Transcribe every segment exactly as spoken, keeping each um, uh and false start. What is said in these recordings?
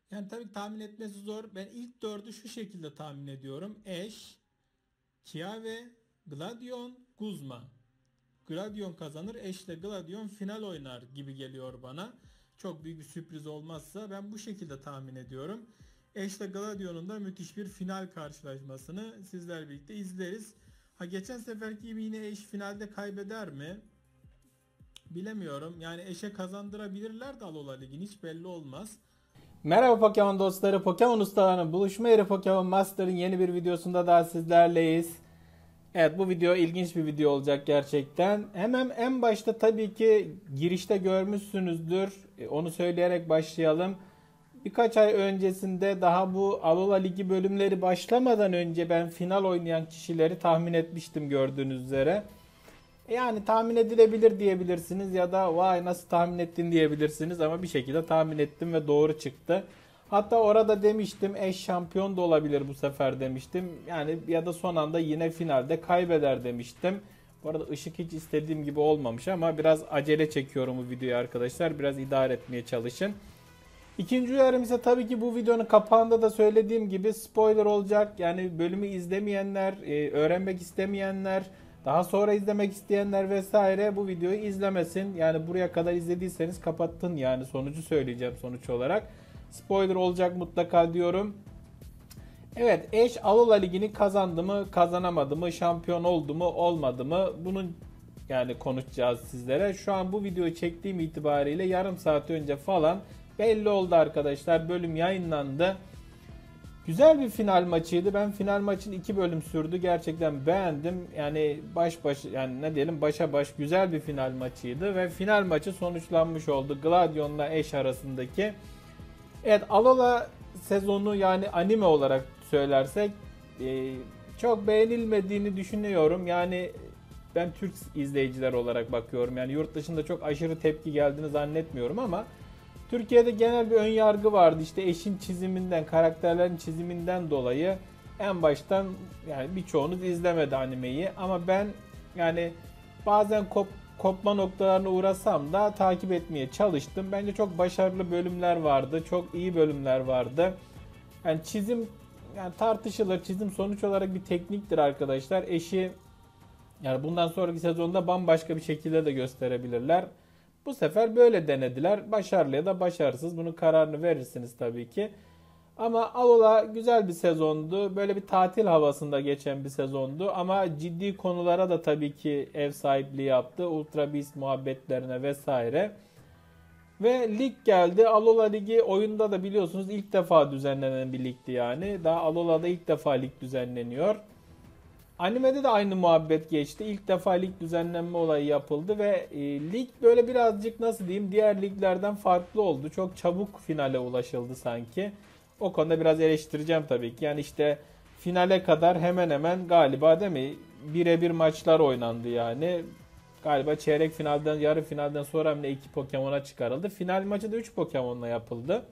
Yani tabii ki tahmin etmesi zor. Ben ilk dördü şu şekilde tahmin ediyorum. Eş, Kiave, Gladion, Guzma. Gladion kazanır. Eşle Gladion final oynar gibi geliyor bana. Çok büyük bir sürpriz olmazsa ben bu şekilde tahmin ediyorum. Eşle Gladion'un da müthiş bir final karşılaşmasını sizler birlikte izleriz. Ha geçen seferki gibi yine eş finalde kaybeder mi? Bilemiyorum. Yani eşe kazandırabilirler de Alola Ligi'ni hiç belli olmaz. Merhaba Pokemon dostları, Pokemon ustalarının buluşma yeri Pokemon Master'ın yeni bir videosunda daha sizlerleyiz. Evet, bu video ilginç bir video olacak gerçekten. Hemen en başta tabii ki girişte görmüşsünüzdür. E, Onu söyleyerek başlayalım. Birkaç ay öncesinde daha bu Alola Ligi bölümleri başlamadan önce ben final oynayan kişileri tahmin etmiştim gördüğünüz üzere. Yani tahmin edilebilir diyebilirsiniz ya da vay nasıl tahmin ettin diyebilirsiniz ama bir şekilde tahmin ettim ve doğru çıktı. Hatta orada demiştim eş şampiyon da olabilir bu sefer demiştim. Yani ya da son anda yine finalde kaybeder demiştim. Bu arada ışık hiç istediğim gibi olmamış ama biraz acele çekiyorum bu videoyu arkadaşlar. Biraz idare etmeye çalışın. İkinci uyarım ise tabii ki bu videonun kapağında da söylediğim gibi spoiler olacak. Yani bölümü izlemeyenler, e, öğrenmek istemeyenler, daha sonra izlemek isteyenler vesaire bu videoyu izlemesin. Yani buraya kadar izlediyseniz kapattın yani sonucu söyleyeceğim sonuç olarak. Spoiler olacak mutlaka diyorum. Evet, eş Alola Ligi'ni kazandı mı, kazanamadı mı, şampiyon oldu mu, olmadı mı? Bunun yani konuşacağız sizlere. Şu an bu videoyu çektiğim itibariyle yarım saat önce falan belli oldu arkadaşlar. Bölüm yayınlandı. Güzel bir final maçıydı. Ben final maçın iki bölüm sürdü. Gerçekten beğendim. Yani baş baş yani ne diyelim başa baş güzel bir final maçıydı ve final maçı sonuçlanmış oldu. Gladion'la Ash arasındaki. Evet, Alola sezonu yani anime olarak söylersek e, çok beğenilmediğini düşünüyorum. Yani ben Türk izleyiciler olarak bakıyorum. Yani yurt dışında çok aşırı tepki geldiğini zannetmiyorum ama Türkiye'de genel bir ön yargı vardı. İşte eşin çiziminden, karakterlerin çiziminden dolayı en baştan yani birçoğunuz izlemedi animeyi ama ben yani bazen kop, kopma noktalarına uğrasam da takip etmeye çalıştım. Bence çok başarılı bölümler vardı. Çok iyi bölümler vardı. Yani çizim yani tartışılır. Çizim sonuç olarak bir tekniktir arkadaşlar. Eşi yani bundan sonraki sezonda bambaşka bir şekilde de gösterebilirler. Bu sefer böyle denediler. Başarılı ya da başarısız. Bunun kararını verirsiniz tabii ki. Ama Alola güzel bir sezondu. Böyle bir tatil havasında geçen bir sezondu. Ama ciddi konulara da tabii ki ev sahipliği yaptı. Ultra Beast muhabbetlerine vesaire. Ve lig geldi. Alola Ligi oyunda da biliyorsunuz ilk defa düzenlenen bir ligdi yani. Daha Alola'da ilk defa lig düzenleniyor. Animede de aynı muhabbet geçti. İlk defa lig düzenlenme olayı yapıldı ve e, lig böyle birazcık nasıl diyeyim diğer liglerden farklı oldu. Çok çabuk finale ulaşıldı sanki. O konuda biraz eleştireceğim tabii ki. Yani işte finale kadar hemen hemen galiba değil mi? Birebir maçlar oynandı yani. Galiba çeyrek finalden, yarı finalden sonra hem de iki Pokemon'a çıkarıldı. Final maçı da üç Pokemon'la yapıldı.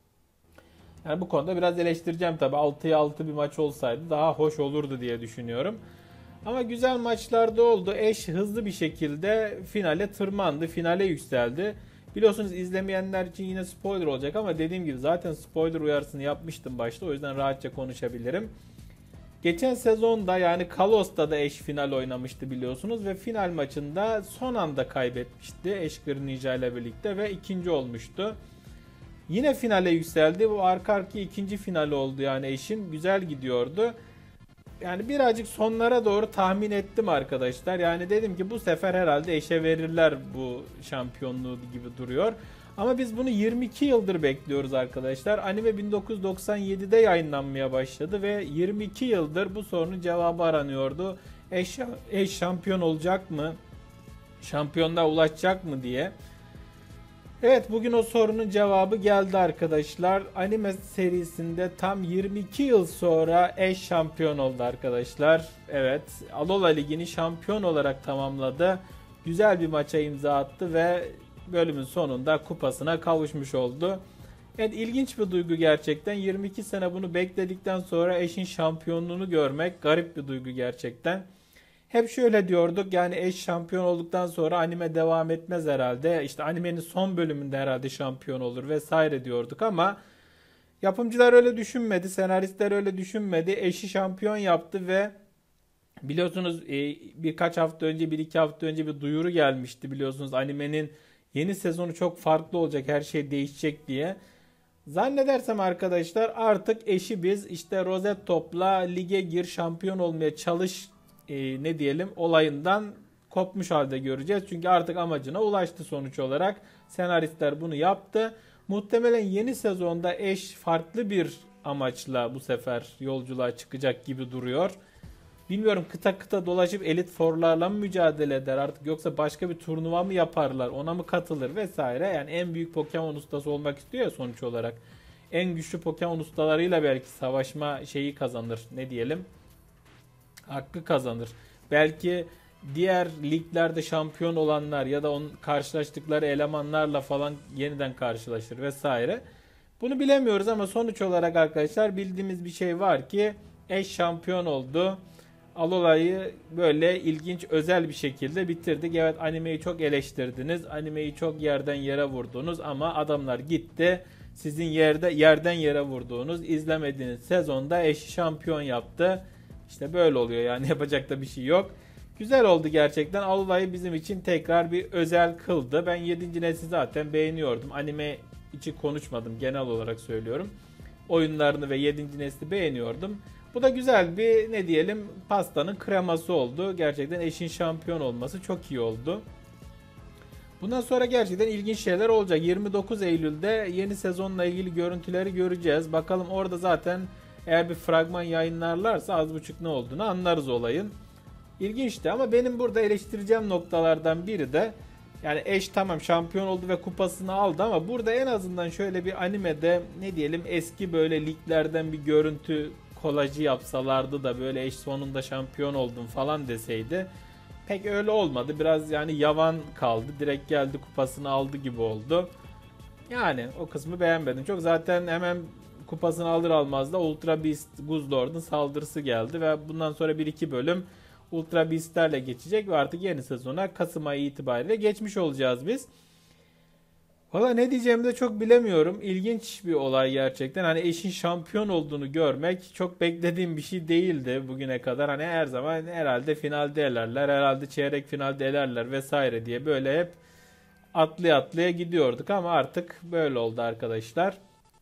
Yani bu konuda biraz eleştireceğim tabii. altıya altı bir maç olsaydı daha hoş olurdu diye düşünüyorum. Ama güzel maçlar da oldu. Eş hızlı bir şekilde finale tırmandı. Finale yükseldi. Biliyorsunuz izlemeyenler için yine spoiler olacak ama dediğim gibi zaten spoiler uyarısını yapmıştım başta. O yüzden rahatça konuşabilirim. Geçen sezonda yani Kalos'ta da eş final oynamıştı biliyorsunuz ve final maçında son anda kaybetmişti Ash Greninja ile birlikte ve ikinci olmuştu. Yine finale yükseldi. Bu arka arkaya ikinci final oldu yani eşin. Güzel gidiyordu. Yani birazcık sonlara doğru tahmin ettim arkadaşlar. Yani dedim ki bu sefer herhalde eşe verirler bu şampiyonluğu gibi duruyor. Ama biz bunu yirmi iki yıldır bekliyoruz arkadaşlar. Anime bin dokuz yüz doksan yedide yayınlanmaya başladı ve yirmi iki yıldır bu sorunun cevabı aranıyordu. Eş, eş şampiyon olacak mı? Şampiyonluğa ulaşacak mı diye. Evet, bugün o sorunun cevabı geldi arkadaşlar. Anime serisinde tam yirmi iki yıl sonra Ash şampiyon oldu arkadaşlar. Evet, Alola Ligi'ni şampiyon olarak tamamladı. Güzel bir maça imza attı ve bölümün sonunda kupasına kavuşmuş oldu. Evet, ilginç bir duygu gerçekten. yirmi iki sene bunu bekledikten sonra Ash'in şampiyonluğunu görmek garip bir duygu gerçekten. Hep şöyle diyorduk yani eş şampiyon olduktan sonra anime devam etmez herhalde. İşte animenin son bölümünde herhalde şampiyon olur vesaire diyorduk ama Yapımcılar öyle düşünmedi, senaristler öyle düşünmedi. Eşi şampiyon yaptı ve biliyorsunuz e, birkaç hafta önce, bir iki hafta önce bir duyuru gelmişti biliyorsunuz. Animenin yeni sezonu çok farklı olacak, her şey değişecek diye. Zannedersem arkadaşlar artık eşi biz işte rozet topla, lige gir, şampiyon olmaya çalış e, ne diyelim olayından kopmuş halde göreceğiz. Çünkü artık amacına ulaştı sonuç olarak. Senaristler bunu yaptı. Muhtemelen yeni sezonda eş farklı bir amaçla bu sefer yolculuğa çıkacak gibi duruyor. Bilmiyorum, kıta kıta dolaşıp Elite Four'larla mı mücadele eder artık, yoksa başka bir turnuva mı yaparlar, ona mı katılır vesaire. Yani en büyük Pokemon ustası olmak istiyor ya sonuç olarak. En güçlü Pokemon ustalarıyla belki savaşma şeyi kazanır, ne diyelim, hakkı kazanır. Belki diğer liglerde şampiyon olanlar ya da onun karşılaştıkları elemanlarla falan yeniden karşılaşır vesaire. Bunu bilemiyoruz ama sonuç olarak arkadaşlar bildiğimiz bir şey var ki eş şampiyon oldu. Alola'yı böyle ilginç, özel bir şekilde bitirdik. Evet, animeyi çok eleştirdiniz. Animeyi çok yerden yere vurdunuz ama adamlar gitti. Sizin yerde yerden yere vurduğunuz, izlemediğiniz sezonda eşi şampiyon yaptı. İşte böyle oluyor yani, yapacak da bir şey yok. Güzel oldu gerçekten. Alola'yı bizim için tekrar bir özel kıldı. Ben yedinci nesli zaten beğeniyordum. Anime için konuşmadım, genel olarak söylüyorum. Oyunlarını ve yedinci nesli beğeniyordum. Bu da güzel bir, ne diyelim, pastanın kreması oldu. Gerçekten eşin şampiyon olması çok iyi oldu. Bundan sonra gerçekten ilginç şeyler olacak. yirmi dokuz Eylül'de yeni sezonla ilgili görüntüleri göreceğiz. Bakalım orada zaten eğer bir fragman yayınlarlarsa az buçuk ne olduğunu anlarız olayın. İlginçti ama benim burada eleştireceğim noktalardan biri de, yani eş tamam şampiyon oldu ve kupasını aldı ama burada en azından şöyle bir animede, ne diyelim, eski böyle liglerden bir görüntü kolajı yapsalardı da böyle eş sonunda şampiyon oldum falan deseydi. Pek öyle olmadı. Biraz yani yavan kaldı. Direkt geldi kupasını aldı gibi oldu. Yani o kısmı beğenmedim. Çok zaten hemen kupasını alır almaz da Ultra Beast Guzzlord'un saldırısı geldi ve bundan sonra bir iki bölüm Ultra Beast'lerle geçecek ve artık yeni sezona Kasım ayı itibariyle geçmiş olacağız biz. Valla ne diyeceğimi de çok bilemiyorum. İlginç bir olay gerçekten. Hani eşin şampiyon olduğunu görmek çok beklediğim bir şey değildi bugüne kadar. Hani her zaman herhalde finalde elerler, herhalde çeyrek finalde elerler vesaire diye böyle hep atlaya atlaya gidiyorduk ama artık böyle oldu arkadaşlar.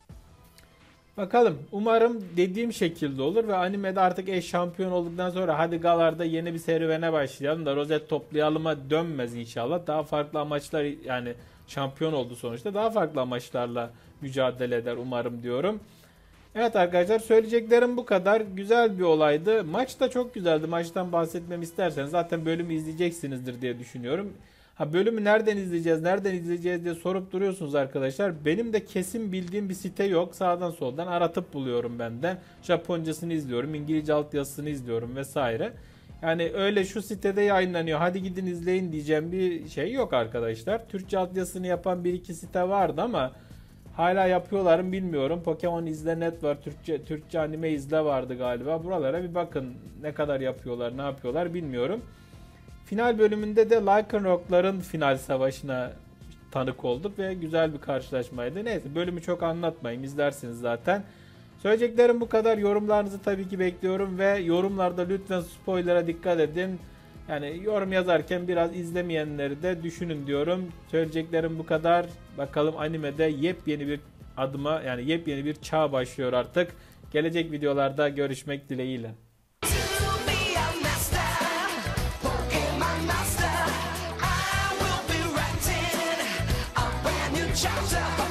Bakalım, umarım dediğim şekilde olur ve animede artık eş şampiyon olduktan sonra hadi Galar'da yeni bir serüvene başlayalım da rozet toplayalıma dönmez inşallah. Daha farklı amaçlar, yani şampiyon oldu sonuçta, daha farklı amaçlarla mücadele eder umarım diyorum. Evet arkadaşlar, söyleyeceklerim bu kadar. Güzel bir olaydı. Maç da çok güzeldi. Maçtan bahsetmemi isterseniz zaten bölümü izleyeceksinizdir diye düşünüyorum. Ha, bölümü nereden izleyeceğiz, nereden izleyeceğiz diye sorup duruyorsunuz arkadaşlar. Benim de kesin bildiğim bir site yok. Sağdan soldan aratıp buluyorum ben de. Japoncasını izliyorum, İngilizce altyazısını izliyorum vesaire. Yani öyle şu sitede yayınlanıyor, hadi gidin izleyin diyeceğim bir şey yok arkadaşlar. Türkçe altyazısını yapan bir iki site vardı ama hala yapıyorlar mı bilmiyorum. Pokemon İzle Net var, Türkçe Türkçe Anime İzle vardı galiba. Buralara bir bakın, ne kadar yapıyorlar, ne yapıyorlar bilmiyorum. Final bölümünde de Lycanroc final savaşına tanık olduk ve güzel bir karşılaşmaydı. Neyse, bölümü çok anlatmayayım, izlersiniz zaten. Söyleyeceklerim bu kadar. Yorumlarınızı tabii ki bekliyorum ve yorumlarda lütfen spoiler'a dikkat edin. Yani yorum yazarken biraz izlemeyenleri de düşünün diyorum. Söyleyeceklerim bu kadar. Bakalım animede yepyeni bir adıma, yani yepyeni bir çağ başlıyor artık. Gelecek videolarda görüşmek dileğiyle. Chapter